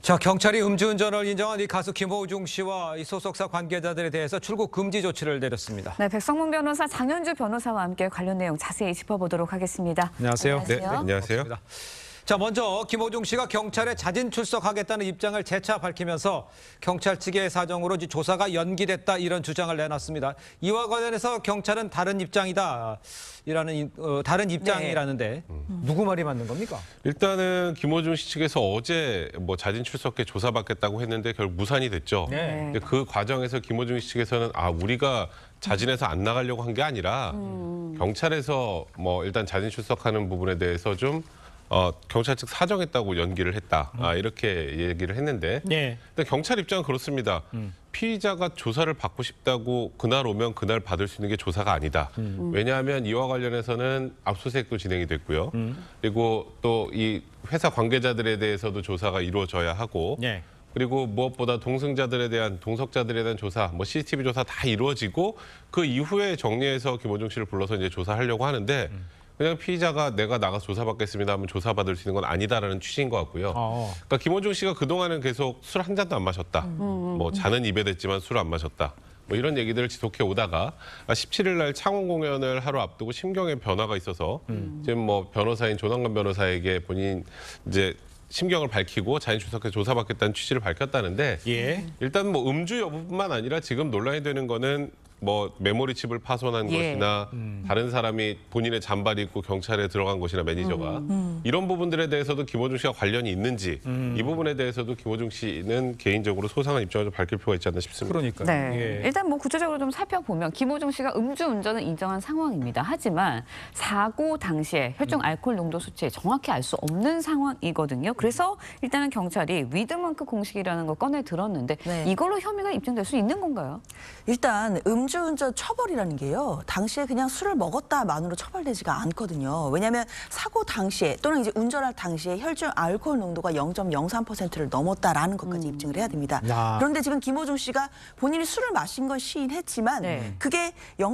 자, 경찰이 음주운전을 인정한 이 가수 김호중 씨와 이 소속사 관계자들에 대해서 출국 금지 조치를 내렸습니다. 네, 백성문 변호사, 장현주 변호사와 함께 관련 내용 자세히 짚어보도록 하겠습니다. 안녕하세요. 안녕하세요. 네, 안녕하세요. 자, 먼저 김호중 씨가 경찰에 자진 출석하겠다는 입장을 재차 밝히면서 경찰 측의 사정으로 조사가 연기됐다 이런 주장을 내놨습니다. 이와 관련해서 경찰은 다른 입장이라는데 누구 말이 맞는 겁니까? 일단은 김호중 씨 측에서 어제 자진 출석해 조사받겠다고 했는데 결국 무산이 됐죠. 네. 근데 그 과정에서 김호중 씨 측에서는 우리가 자진해서 안 나가려고 한 게 아니라 경찰에서 일단 자진 출석하는 부분에 대해서 좀 경찰 측 사정했다고 연기를 했다. 이렇게 얘기를 했는데 네. 근데 경찰 입장은 그렇습니다. 피의자가 조사를 받고 싶다고 그날 오면 그날 받을 수 있는 게 조사가 아니다. 왜냐하면 이와 관련해서는 압수수색도 진행이 됐고요. 그리고 또 이 회사 관계자들에 대해서도 조사가 이루어져야 하고 네. 그리고 무엇보다 동석자들에 대한 조사, CCTV 조사 다 이루어지고 그 이후에 정리해서 김호중 씨를 불러서 이제 조사하려고 하는데 그냥 피의자가 내가 나가서 조사받겠습니다 하면 조사받을 수 있는 건 아니다라는 취지인 것 같고요. 그러니까 김호중 씨가 그동안은 계속 술 한 잔도 안 마셨다. 잔은 입에 댔지만 술을 안 마셨다. 이런 얘기들을 지속해 오다가 17일 날 창원 공연을 하루 앞두고 심경의 변화가 있어서 지금 변호사인 조남관 변호사에게 본인 이제 심경을 밝히고 자진 출석해서 조사받겠다는 취지를 밝혔다는데 일단 음주 여부뿐만 아니라 지금 논란이 되는 거는 메모리 칩을 파손한 것이나 다른 사람이 본인의 잠바를 입고 경찰에 들어간 것이나 매니저가 이런 부분들에 대해서도 김호중 씨가 관련이 있는지 이 부분에 대해서도 김호중 씨는 개인적으로 소상한 입장을 좀 밝힐 필요가 있지 않나 싶습니다. 그러니까요. 네. 일단 구체적으로 좀 살펴보면 김호중 씨가 음주운전을 인정한 상황입니다. 하지만 사고 당시에 혈중 알코올 농도 수치 정확히 알 수 없는 상황이거든요. 그래서 일단은 경찰이 위드만크 공식이라는 걸 꺼내 들었는데 이걸로 혐의가 입증될 수 있는 건가요? 일단 음주운전 처벌이라는 게요. 당시에 그냥 술을 먹었다만으로 처벌되지가 않거든요. 왜냐하면 사고 당시에 또는 이제 운전할 당시에 혈중 알코올 농도가 0.03%를 넘었다라는 것까지 입증을 해야 됩니다. 그런데 지금 김호중 씨가 본인이 술을 마신 건 시인했지만 그게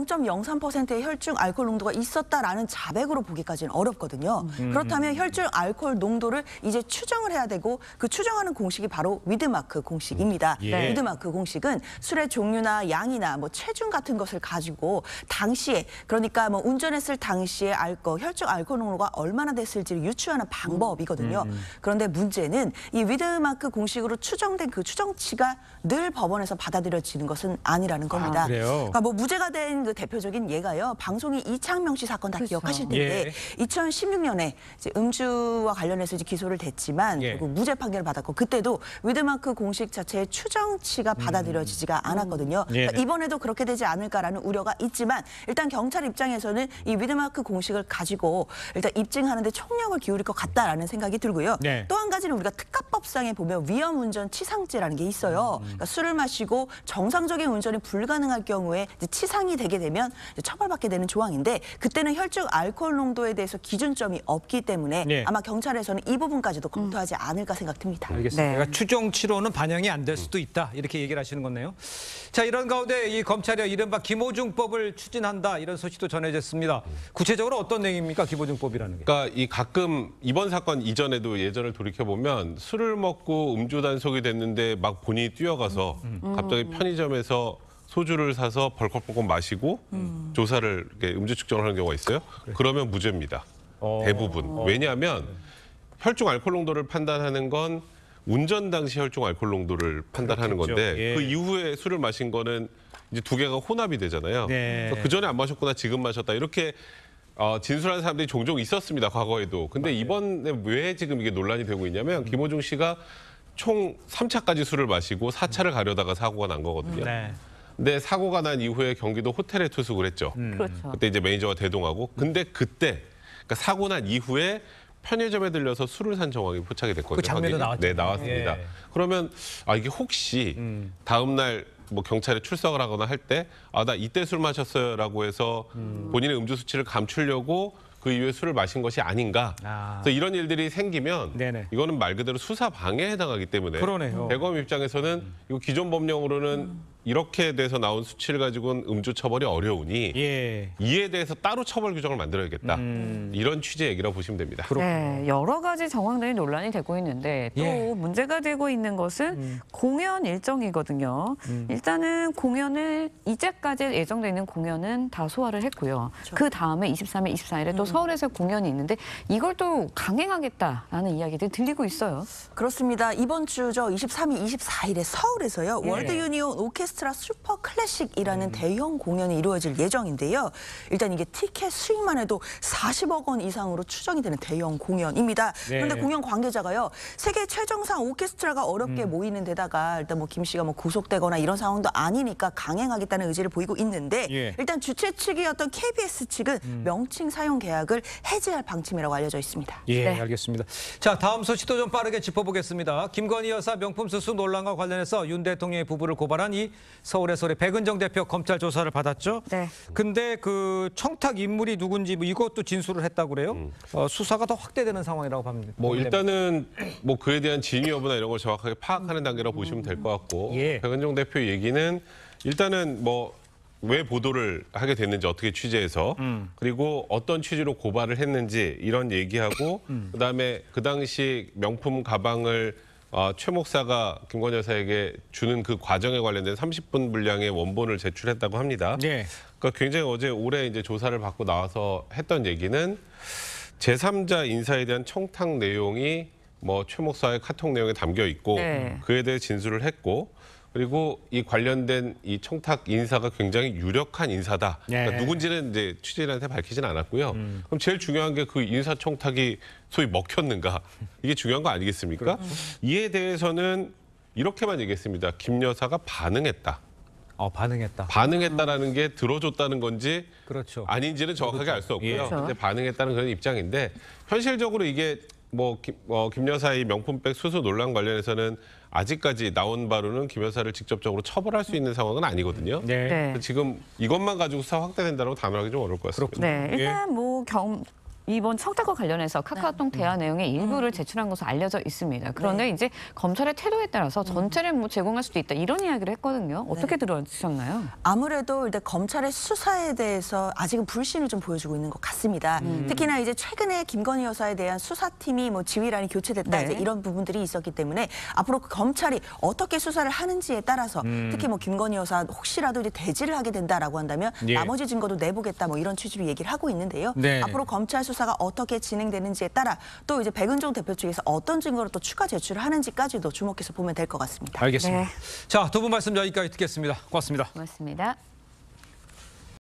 0.03%의 혈중 알코올 농도가 있었다라는 자백으로 보기까지는 어렵거든요. 그렇다면 혈중 알코올 농도를 이제 추정을 해야 되고 그 추정하는 공식이 바로 위드마크 공식입니다. 위드마크 공식은 술의 종류나 양이나 체중 같은 것을 가지고 당시에 그러니까 운전했을 당시에 혈중 알코올 농도가 얼마나 됐을지를 유추하는 방법이거든요. 그런데 문제는 이 위드마크 공식으로 추정된 그 추정치가 늘 법원에서 받아들여지는 것은 아니라는 겁니다. 그러니까 무죄가 된 그 대표적인 예가요. 방송이 이창명 씨 사건 다 기억하실 텐데 2016년에 이제 음주와 관련해서 이제 기소를 됐지만 결국 무죄 판결을 받았고 그때도 위드마크 공식 자체의 추정치가 받아들여지지가 않았거든요. 그러니까 이번에도 그렇게 되지 않을까라는 우려가 있지만 일단 경찰 입장에서는 이 위드마크 공식을 가지고 일단 입증하는 데 총력을 기울일 것 같다라는 생각이 들고요. 또 한 가지는 우리가 특가법상에 보면 위험운전 치상죄라는 게 있어요. 그러니까 술을 마시고 정상적인 운전이 불가능할 경우에 이제 치상이 되게 되면 이제 처벌받게 되는 조항인데 그때는 혈중 알코올 농도에 대해서 기준점이 없기 때문에 아마 경찰에서는 이 부분까지도 검토하지 않을까 생각됩니다. 알겠습니다. 그러니까 추정치로는 반영이 안 될 수도 있다 이렇게 얘기를 하시는 거네요. 자, 이런 가운데 이 검찰이 이른바 김호중법을 추진한다 이런 소식도 전해졌습니다. 구체적으로 어떤 내용입니까? 김호중법이라는 게. 그러니까 가끔 이번 사건 이전에도 예전을 돌이켜보면 술을 먹고 음주 단속이 됐는데 막 본인이 뛰어가서 갑자기 편의점에서 소주를 사서 벌컥벌컥 마시고 조사를 음주 측정을 하는 경우가 있어요. 그러면 무죄입니다. 대부분. 왜냐하면 혈중 알코올 농도를 판단하는 건 운전 당시 혈중 알코올 농도를 판단하는 건데 그 이후에 술을 마신 거는 이제 두 개가 혼합이 되잖아요. 그 전에 안 마셨구나 지금 마셨다 이렇게 진술하는 사람들이 종종 있었습니다. 과거에도. 근데 이번에 왜 지금 이게 논란이 되고 있냐면 김호중 씨가 총 3차까지 술을 마시고 4차를 가려다가 사고가 난 거거든요. 근데 사고가 난 이후에 경기도 호텔에 투숙을 했죠. 그렇죠. 그때 이제 매니저가 대동하고 근데 그때 그러니까 사고 난 이후에 편의점에 들려서 술을 산 정황이 포착이 됐거든요. 그 장면도 나왔죠. 네, 나왔습니다. 그러면 이게 혹시 다음 날 경찰에 출석을 하거나 할 때 나 이때 술 마셨어요라고 해서 본인의 음주 수치를 감추려고 그 이후에 술을 마신 것이 아닌가. 그래서 이런 일들이 생기면 이거는 말 그대로 수사 방해에 해당하기 때문에 그러네요. 대검 입장에서는 이거 기존 법령으로는 이렇게 돼서 나온 수치를 가지고는 음주 처벌이 어려우니 예. 이에 대해서 따로 처벌 규정을 만들어야겠다. 이런 취지의 얘기라고 보시면 됩니다. 네, 여러 가지 정황들이 논란이 되고 있는데 또 예. 문제가 되고 있는 것은 공연 일정이거든요. 일단은 공연을 이제까지 예정돼 있는 공연은 다 소화를 했고요. 그 다음에 23일, 24일에 또 서울에서 공연이 있는데 이걸 또 강행하겠다라는 이야기들이 들리고 있어요. 그렇습니다. 이번 주죠. 23일, 24일에 서울에서요. 월드 유니온 오케스트라 슈퍼 클래식이라는 대형 공연이 이루어질 예정인데요. 일단 이게 티켓 수익만 해도 40억 원 이상으로 추정이 되는 대형 공연입니다. 네. 그런데 공연 관계자가요. 세계 최정상 오케스트라가 어렵게 모이는 데다가 일단 뭐 김 씨가 뭐 구속되거나 이런 상황도 아니니까 강행하겠다는 의지를 보이고 있는데 예. 일단 주최 측이었던 KBS 측은 명칭 사용 계약을 해지할 방침이라고 알려져 있습니다. 예, 네. 알겠습니다. 자, 다음 소식도 좀 빠르게 짚어보겠습니다. 김건희 여사 명품 수수 논란과 관련해서 윤 대통령의 부부를 고발한 이 서울의 소리 백은정 대표 검찰 조사를 받았죠. 네. 근데 그 청탁 인물이 누군지 뭐 이것도 진술을 했다고 그래요. 수사가 더 확대되는 상황이라고 봅니다. 뭐 일단은 뭐 그에 대한 진위 여부나 이런 걸 정확하게 파악하는 단계라고 보시면 될 것 같고 예. 백은정 대표 얘기는 일단은 뭐 왜 보도를 하게 됐는지 어떻게 취재해서 그리고 어떤 취지로 고발을 했는지 이런 얘기하고 그다음에 그 당시 명품 가방을 최 목사가 김건희 여사에게 주는 그 과정에 관련된 30분 분량의 원본을 제출했다고 합니다. 네. 그러니까 굉장히 어제 올해 이제 조사를 받고 나와서 했던 얘기는 제3자 인사에 대한 청탁 내용이 뭐 최 목사의 카톡 내용에 담겨 있고 네. 그에 대해 진술을 했고 그리고 이 관련된 이 청탁 인사가 굉장히 유력한 인사다. 그러니까 네. 누군지는 이제 취재인한테 밝히진 않았고요. 그럼 제일 중요한 게 그 인사 청탁이 소위 먹혔는가 이게 중요한 거 아니겠습니까? 이에 대해서는 이렇게만 얘기했습니다. 김 여사가 반응했다. 반응했다. 반응했다라는 게 들어줬다는 건지 그렇죠. 아닌지는 정확하게 알 수 없고요. 그렇죠. 근데 반응했다는 그런 입장인데 현실적으로 이게 김 여사의 명품백 수수 논란 관련해서는 아직까지 나온 바로는 김 여사를 직접적으로 처벌할 수 있는 상황은 아니거든요. 네. 네. 그래서 지금 이것만 가지고 수사 확대된다고 단언하기 좀 어려울 것 같습니다. 네, 일단 뭐 이번 청탁과 관련해서 카카오톡 대화 내용의 일부를 제출한 것으로 알려져 있습니다. 그런데 이제 검찰의 태도에 따라서 전체를 뭐 제공할 수도 있다 이런 이야기를 했거든요. 어떻게 들으셨나요? 아무래도 일단 검찰의 수사에 대해서 아직은 불신을 좀 보여주고 있는 것 같습니다. 특히나 이제 최근에 김건희 여사에 대한 수사팀이 뭐 지휘란이 교체됐다 네. 이제 이런 부분들이 있었기 때문에 앞으로 그 검찰이 어떻게 수사를 하는지에 따라서 특히 뭐 김건희 여사 혹시라도 이제 대지를 하게 된다라고 한다면 예. 나머지 증거도 내보겠다 뭐 이런 취지로 얘기를 하고 있는데요. 네. 앞으로 검찰 수사가 어떻게 진행되는지에 따라 또 이제 백은종 대표 측에서 어떤 증거를 또 추가 제출을 하는지까지도 주목해서 보면 될 것 같습니다. 알겠습니다. 네. 자, 두 분 말씀 여기까지 듣겠습니다. 고맙습니다. 고맙습니다.